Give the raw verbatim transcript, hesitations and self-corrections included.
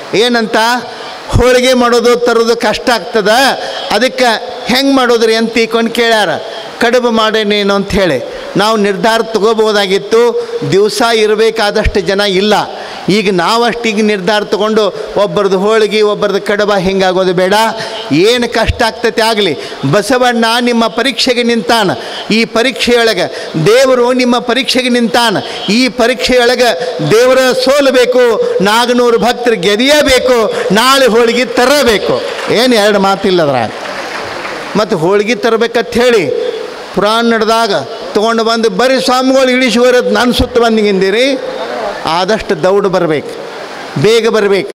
ಏನಂತ, ಹೋಳಿಗೆ ಮಾಡೋದು ತರೋದು ಕಷ್ಟ ಆಗ್ತದ, ಅದಕ್ಕೆ ಹೆಂಗೆ ಮಾಡೋದ್ರಿ ಅಂತ ತಿಳ್ಕೊಂಡು ಕೇಳ್ಯಾರ. ಕಡುಬು ಮಾಡೇನೇನು ಅಂತ ಹೇಳಿ ನಾವು ನಿರ್ಧಾರ ತಗೋಬೋದಾಗಿತ್ತು. ದಿವಸ ಇರಬೇಕಾದಷ್ಟು ಜನ ಇಲ್ಲ. ಈಗ ನಾವಷ್ಟೀಗ ನಿರ್ಧಾರ ತಗೊಂಡು ಒಬ್ಬರದು ಹೋಳಿಗೆ ಒಬ್ಬರದು ಕಡುಬ ಹಿಂಗಾಗೋದು ಬೇಡ. ಏನು ಕಷ್ಟ ಆಗ್ತೈತೆ ಆಗಲಿ, ಬಸವಣ್ಣ ನಿಮ್ಮ ಪರೀಕ್ಷೆಗೆ ನಿಂತಾನ. ಈ ಪರೀಕ್ಷೆಯೊಳಗೆ ದೇವರು ನಿಮ್ಮ ಪರೀಕ್ಷೆಗೆ ನಿಂತಾನ. ಈ ಪರೀಕ್ಷೆಯೊಳಗೆ ದೇವರ ಸೋಲಬೇಕು, ನಾಲ್ಕುನೂರು ಭಕ್ತರು ಗೆದಿಯಬೇಕು, ನಾಳೆ ಹೋಳಿಗೆ ತರಬೇಕು. ಏನು ಎರಡು ಮಾತಿಲ್ಲದ್ರಾಗ. ಮತ್ತು ಹೋಳಿಗೆ ತರಬೇಕಂತ ಹೇಳಿ ಪುರಾಣ ನಡೆದಾಗ ತೊಗೊಂಡು ಬಂದು ಬರೀ ಸ್ವಾಮಿಗಳು ಇಳಿಸಿ ಬರೋದು ನಾನು ಸುತ್ತ ಬಂದಿಗಿಂದಿರಿ. ಆದಷ್ಟು ದೌಡು ಬರಬೇಕು, ಬೇಗ ಬರಬೇಕು.